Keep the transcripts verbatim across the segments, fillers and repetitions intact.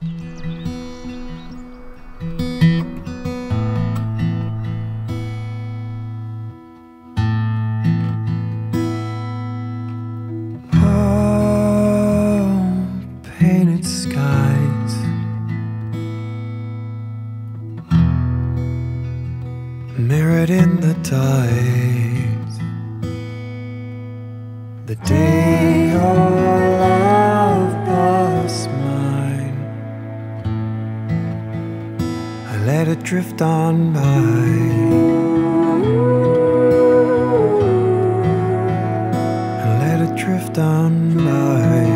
Mirrored in the tides, the day your love passed mine, I let it drift on by. I let it drift on by.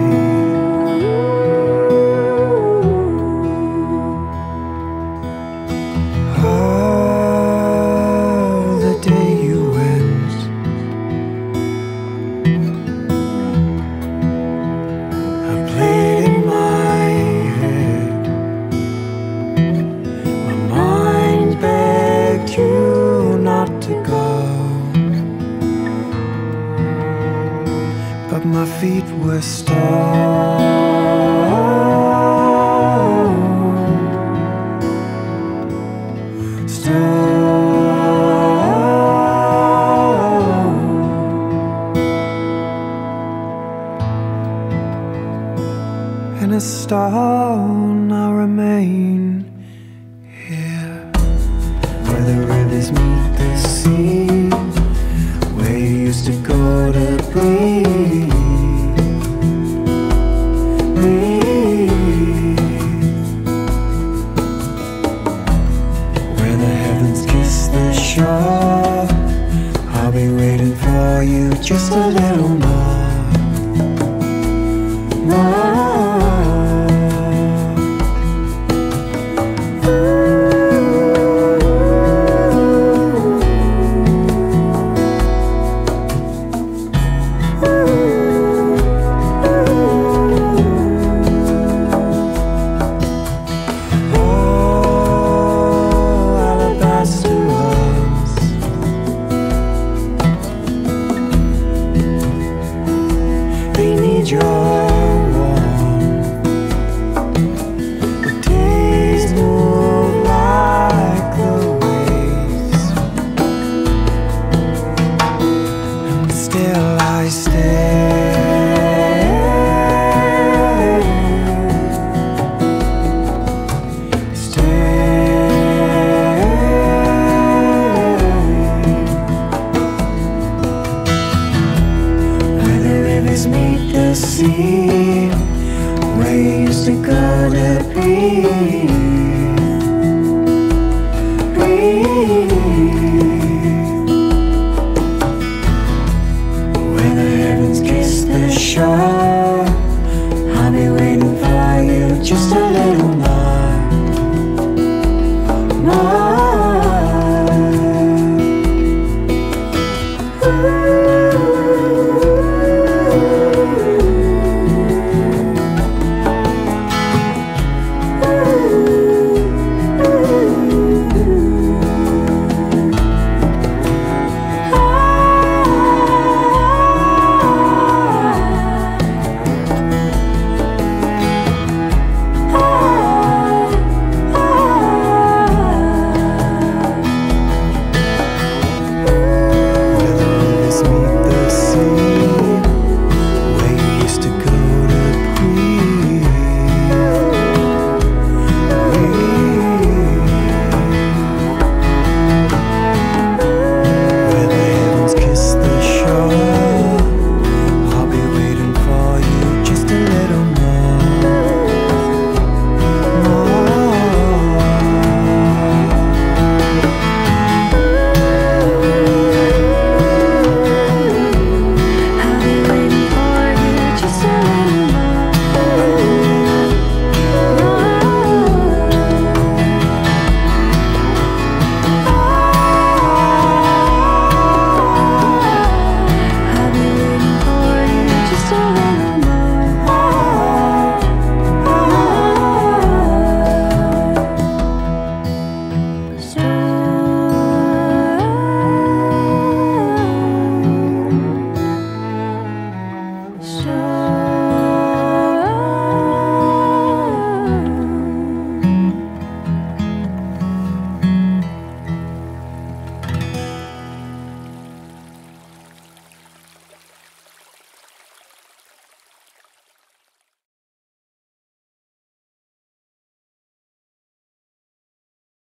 But my feet were stone. Stone. And a stone I'll remain here, where the rivers meet the sea, where you used to go to breathe. Where the heavens kiss the shore, I'll be waiting for you just a little more, more. Your warmth. The days move like the waves, and still I stay. Stay. Where the rivers meet the sea, where you used to go to breathe, breathe. Where the heavens kiss the shore, I'll be waiting for you just a